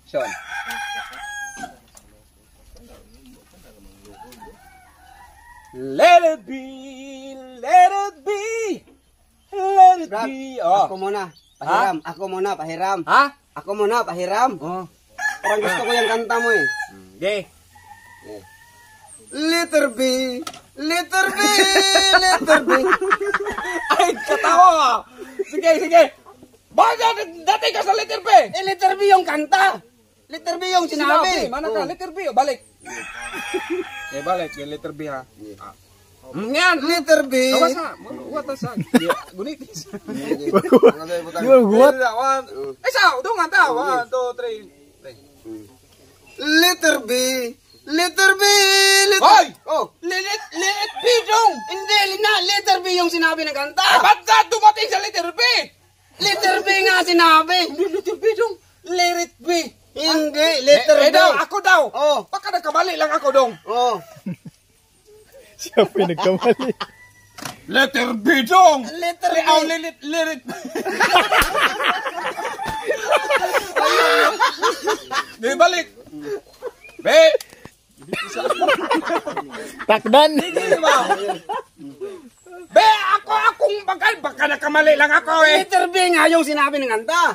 Sean. Let it be, let it be, let it Brad, be. Oh. Ako muna, pahiram. Ako muna, pahiram. Ha? Ako muna, pahiram. Oh. Parang gusto ko yung kanta mo eh. Okay. Letter B, letter B, letter B. Ay, katawa. Sige, sige. Bakit dati ka sa letter B? Letter B yung kanta. Letter B yung sinabi. Mana ka? Letter B. Balik. Balik. Yung letter B ha. Yan. Letter B. Awas ha. Watas ha. Gunitis. Guwat. Isa. Doon nga. 1, 2, 3. Letter B. Letter B. Hoy! Oh. Let it be dong. Hindi, letter B yung sinabi ng kanta. Ba't ka dumating sa letter B? Letter B nga sinabi. Hindi letter B dong. Let it be. Hindi, letter B. Daw, ako daw. Oh. Baka nagkamali lang ako dong. Oh. Siya pa yung nagkamali. Letter B dong. Letter B. Oh, let it. Di balik. Be. Takdan. Be, akong bagay. Baka nagkamali lang ako eh. Letter B nga yung sinabi ng kanta.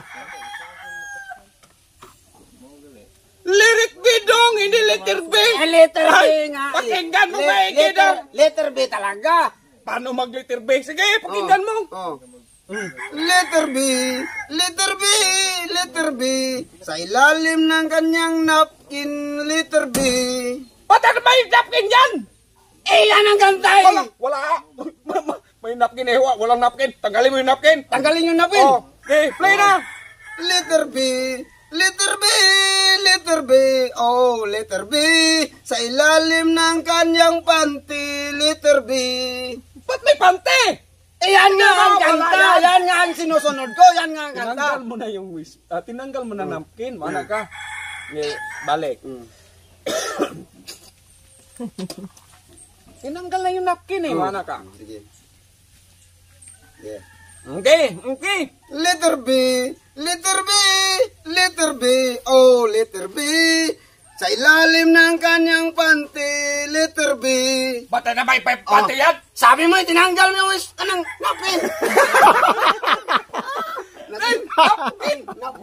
Let it be dong, hindi letter B. Letter B Ay, nga. pakinggan mo maigi daw. Letter B talaga. Paano mag-letter B? Sige, pakinggan mo. Oh. Letter B, letter B, letter B. Sa ilalim ng kanyang napkin, letter B. Ba't ano may napkin yan? Yan ang kanta eh. Wala. May napkin eh. Walang napkin. Tanggalin mo yung napkin. Tanggalin yung napkin. Oh, okay, play na. Letter B, letter B, letter B. Oh, letter B. Sa ilalim ng kanyang panty, letter B. Ba't may pante? Yan nga ang Wala kanta. yan. Yan nga ang sinusunod ko. Yan nga ang kanta. Tinanggal mo na yung tinanggal mo na napkin. Mana ka? Balik. Tinanggal na yung napkin eh. Mana ka? Sige. Yeah. Okay. Letter B, letter B, letter B, oh, letter B. Sa ilalim ng kanyang panty, letter B. Ba't na may pante yan? Sabi mo, tinanggal mo yung kanang napin. Napin.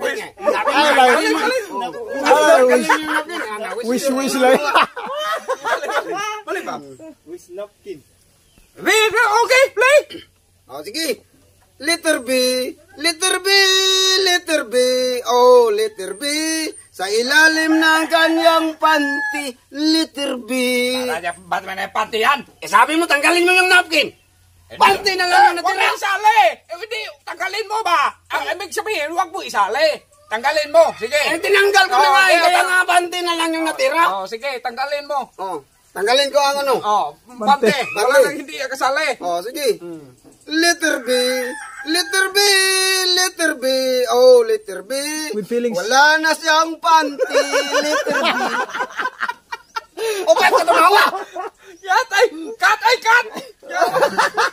Wish lang. Balik ba? Wish napkin. Okay, play. Oh, sige. Letter B, letter B, letter B, oh, letter B. Sa ilalim ng kanyang panty, letter B. Ba't may pante yan? Sabi mo, tanggalin mo yung napkin. Panty na lang yung Huwag natira. mo isali. Hindi, tanggalin mo ba? Ang ibig sabihin, huwag mo isali. Tanggalin mo. Sige. Tinanggal ko na nga, okay, kaya nga panty na lang yung natira. Oh, sige, tanggalin mo. Oh, tanggalin ko ang ano. Oh, pante. Wala nang hindi kasali. Oh, sige. Letter B, letter B, letter B, oh, letter B. With feelings. Wala na siyang panty, letter B. O, ba't ka tumawa? Cut!